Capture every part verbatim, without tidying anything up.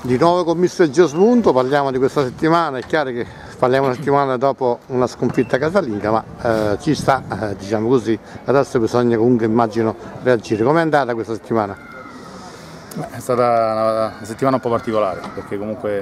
Di nuovo con mister Giosmunto, parliamo di questa settimana. È chiaro che parliamo una settimana dopo una sconfitta casalinga, ma eh, ci sta, eh, diciamo così, adesso bisogna comunque, immagino, reagire. Com'è andata questa settimana? Beh, è stata una, una settimana un po' particolare, perché comunque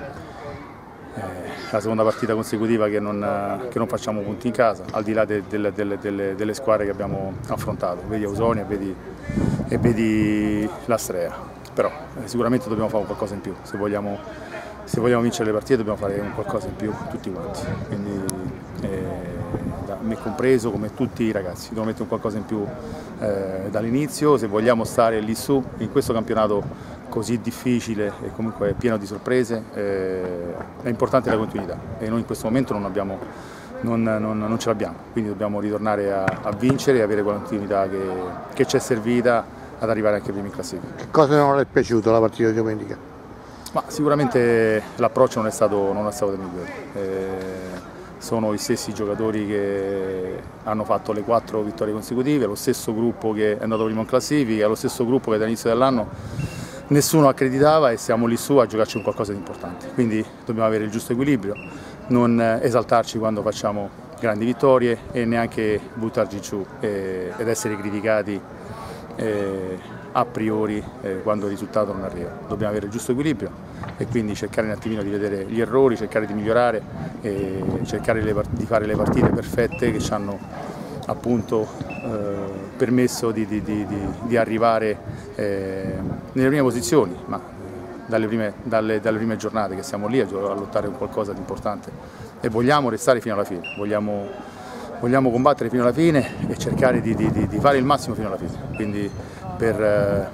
è la seconda partita consecutiva che non, che non facciamo punti in casa, al di là de, de, de, de, delle squadre che abbiamo affrontato, vedi Ausonia vedi, e vedi l'Astrea. Però eh, sicuramente dobbiamo fare qualcosa in più, se vogliamo, se vogliamo vincere le partite dobbiamo fare un qualcosa in più tutti quanti, quindi eh, da me compreso, come tutti i ragazzi, dobbiamo mettere un qualcosa in più eh, dall'inizio, se vogliamo stare lì su, in questo campionato così difficile e comunque pieno di sorprese, eh, è importante la continuità e noi in questo momento non, abbiamo, non, non, non ce l'abbiamo, quindi dobbiamo ritornare a, a vincere e avere quella continuità che, che ci è servita ad arrivare anche primi in classifica. Che cosa non è piaciuto la partita di domenica? Ma sicuramente l'approccio non è stato, non è stato del migliore. Eh, sono gli stessi giocatori che hanno fatto le quattro vittorie consecutive, lo stesso gruppo che è andato primo in classifica, lo stesso gruppo che dall'inizio dell'anno nessuno accreditava e siamo lì su a giocarci un qualcosa di importante. Quindi dobbiamo avere il giusto equilibrio, non esaltarci quando facciamo grandi vittorie e neanche buttarci giù eh, ed essere criticati Eh, a priori eh, quando il risultato non arriva. Dobbiamo avere il giusto equilibrio e quindi cercare un attimino di vedere gli errori, cercare di migliorare e cercare le di fare le partite perfette che ci hanno appunto eh, permesso di, di, di, di arrivare eh, nelle prime posizioni, ma dalle prime, dalle, dalle prime giornate che siamo lì a, a lottare un qualcosa di importante e vogliamo restare fino alla fine. Vogliamo, Vogliamo combattere fino alla fine e cercare di, di, di fare il massimo fino alla fine, quindi per,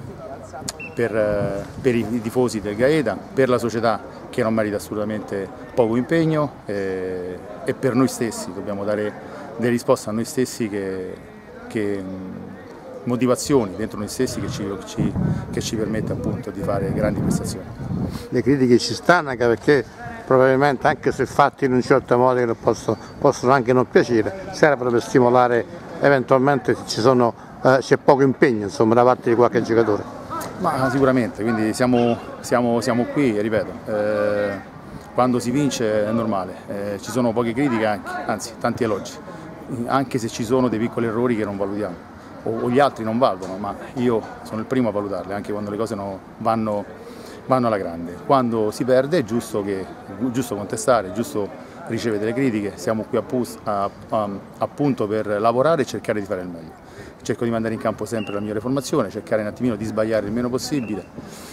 per, per i tifosi del Gaeta, per la società che non merita assolutamente poco impegno e, e per noi stessi, dobbiamo dare delle risposte a noi stessi, che, che motivazioni dentro noi stessi che ci, ci, che ci permette appunto di fare grandi prestazioni. Le critiche ci stanno anche perché probabilmente, anche se fatti in un certo modo che possono, possono anche non piacere, serve per stimolare eventualmente se eh, c'è poco impegno, insomma, da parte di qualche giocatore. Ma sicuramente, quindi siamo, siamo, siamo qui, ripeto, eh, quando si vince è normale, eh, ci sono poche critiche anche, anzi tanti elogi, anche se ci sono dei piccoli errori che non valutiamo o, o gli altri non valutano, ma io sono il primo a valutarli anche quando le cose no, vanno vanno alla grande. Quando si perde è giusto, che, è giusto contestare, è giusto ricevere delle critiche, siamo qui a, a, appunto per lavorare e cercare di fare il meglio. Cerco di mandare in campo sempre la migliore formazione, cercare un attimino di sbagliare il meno possibile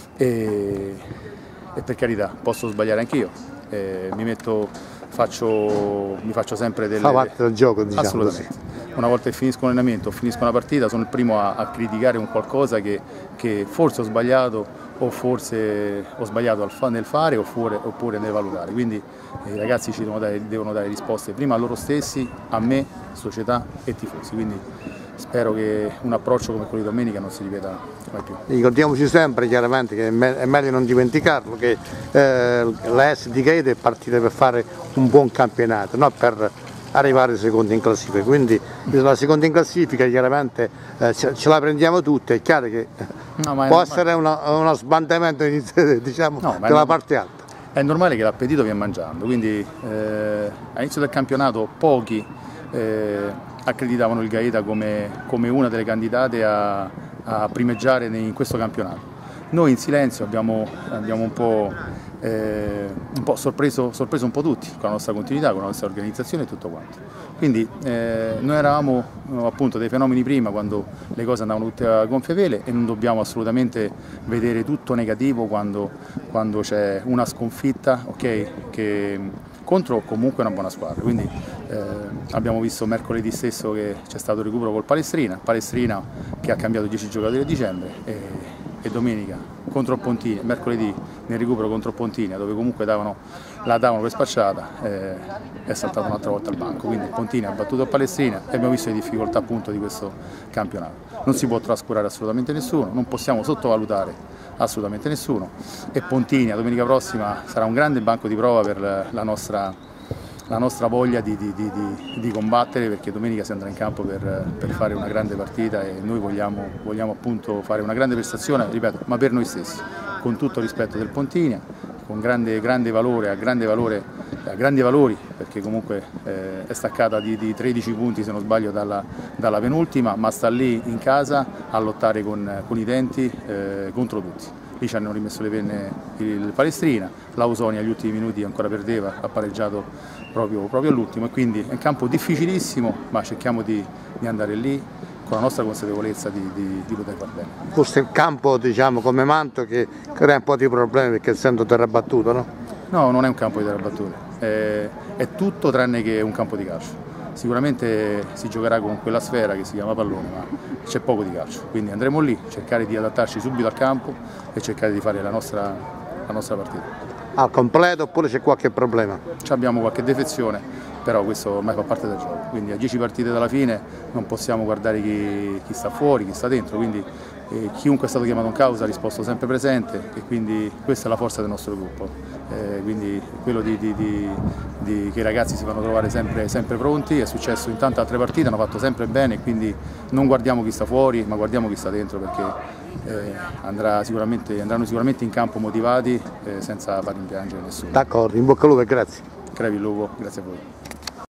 e, e per carità posso sbagliare anch'io, mi metto, faccio, mi faccio sempre delle... Fa parte del gioco, diciamo. Assolutamente. Così. Una volta che finisco l'allenamento, finisco una partita, sono il primo a, a criticare un qualcosa che, che forse ho sbagliato o forse ho sbagliato nel fare oppure, oppure nel valutare, quindi eh, i ragazzi ci devono dare, devono dare risposte prima a loro stessi, a me, società e tifosi, quindi spero che un approccio come quello di domenica non si ripeta mai più. Ricordiamoci sempre chiaramente che è, me è meglio non dimenticarlo che eh, la S di Gaeta è partita per fare un buon campionato, non per arrivare secondi in classifica, quindi la seconda in classifica chiaramente eh, ce, ce la prendiamo tutte, è chiaro che no, può è, essere uno, uno sbandamento diciamo, no, della parte alta. È normale che l'appetito viene mangiando, quindi eh, all'inizio del campionato pochi eh, accreditavano il Gaeta come, come una delle candidate a, a primeggiare in questo campionato. Noi in silenzio abbiamo, abbiamo un po', eh, un po' sorpreso, sorpreso un po' tutti con la nostra continuità, con la nostra organizzazione e tutto quanto. Quindi eh, noi eravamo appunto dei fenomeni prima quando le cose andavano tutte a gonfie vele e non dobbiamo assolutamente vedere tutto negativo quando, quando c'è una sconfitta, okay, che, contro comunque una buona squadra. Quindi eh, abbiamo visto mercoledì stesso che c'è stato il recupero col Palestrina, Palestrina che ha cambiato dieci giocatori a dicembre e, e domenica contro Pontina, mercoledì nel recupero contro Pontina, dove comunque davano, la davano per spacciata, eh, è saltato un'altra volta al banco, quindi Pontina ha battuto Palestrina e abbiamo visto le difficoltà appunto di questo campionato. Non si può trascurare assolutamente nessuno, non possiamo sottovalutare assolutamente nessuno e Pontina domenica prossima sarà un grande banco di prova per la nostra, la nostra voglia di, di, di, di, di combattere, perché domenica si andrà in campo per, per fare una grande partita e noi vogliamo, vogliamo appunto fare una grande prestazione, ripeto, ma per noi stessi, con tutto rispetto del Pontinia, con grande, grande valore, a grande valore, a grandi valori, perché comunque eh, è staccata di, di tredici punti se non sbaglio dalla, dalla penultima, ma sta lì in casa a lottare con, con i denti eh, contro tutti. Lì ci hanno rimesso le penne il Palestrina, l'Ausonia agli ultimi minuti ancora perdeva, ha pareggiato proprio, proprio all'ultimo, e quindi è un campo difficilissimo, ma cerchiamo di, di andare lì con la nostra consapevolezza di, di, di poter far bene. Questo è il campo, diciamo, come Manto, che crea un po' di problemi perché essendo terrabattuto, no? No, non è un campo di terrabattute, è, è tutto tranne che un campo di calcio. Sicuramente si giocherà con quella sfera che si chiama pallone, ma c'è poco di calcio, quindi andremo lì, cercare di adattarci subito al campo e cercare di fare la nostra, la nostra partita. Al completo oppure c'è qualche problema? Ci abbiamo qualche defezione, però questo ormai fa parte del gioco, quindi a dieci partite dalla fine non possiamo guardare chi, chi sta fuori, chi sta dentro, quindi eh, chiunque è stato chiamato in causa ha risposto sempre presente, e quindi questa è la forza del nostro gruppo. Eh, quindi quello di, di, di, di, che i ragazzi si fanno trovare sempre, sempre pronti, è successo in tante altre partite, hanno fatto sempre bene, quindi non guardiamo chi sta fuori ma guardiamo chi sta dentro, perché eh, andrà sicuramente, andranno sicuramente in campo motivati eh, senza far rimpiangere nessuno. D'accordo, in bocca al lupo e grazie. Crepi il lupo, grazie a voi.